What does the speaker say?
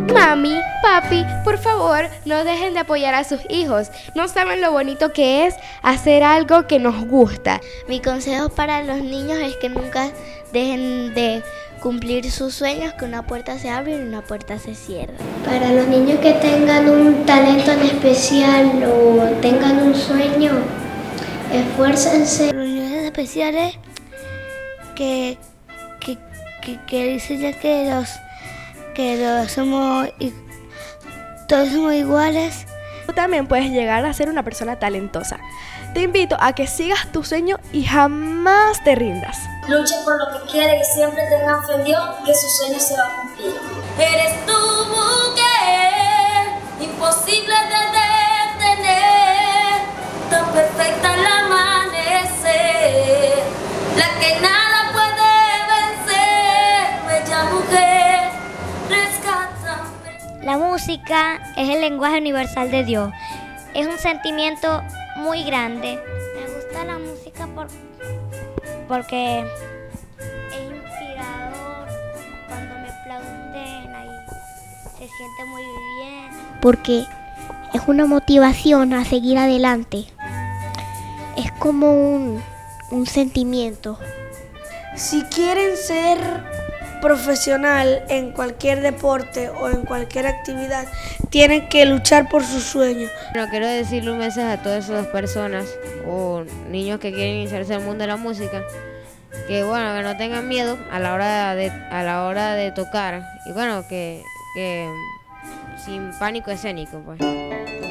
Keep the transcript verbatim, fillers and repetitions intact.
Mami, papi, por favor, no dejen de apoyar a sus hijos. No saben lo bonito que es hacer algo que nos gusta. Mi consejo para los niños es que nunca dejen de cumplir sus sueños, que una puerta se abre y una puerta se cierra. Para los niños que tengan un talento en especial o tengan un sueño, esfuércense. Los niños especiales que, que, que, que dicen ya que los que los somos y todos somos iguales. Tú también puedes llegar a ser una persona talentosa. Te invito a que sigas tu sueño y jamás te rindas. Luche por lo que quiere y siempre tenga fe en Dios que su sueño se va a cumplir. Eres tu mujer, imposible de detener, tan perfecta al amanecer, la que nada puede vencer, bella mujer, rescátame. La música es el lenguaje universal de Dios. Es un sentimiento muy grande. Me gusta la música por, porque es inspirador. Cuando me aplauden ahí se siente muy bien. Porque es una motivación a seguir adelante. Es como un, un sentimiento. Si quieren ser profesional en cualquier deporte o en cualquier actividad, tienen que luchar por sus sueños. Bueno, quiero decirle un mensaje a todas esas personas o niños que quieren iniciarse en el mundo de la música, que bueno, que no tengan miedo a la hora de, a la hora de tocar y bueno, que, que sin pánico escénico, pues.